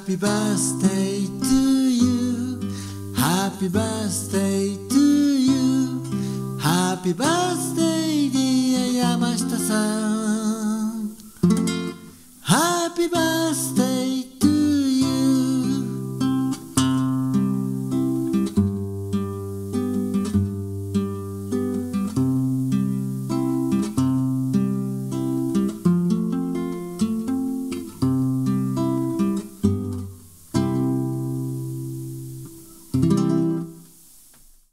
Happy birthday to you Happy birthday to you Happy birthday dear 山下さん Happy birthday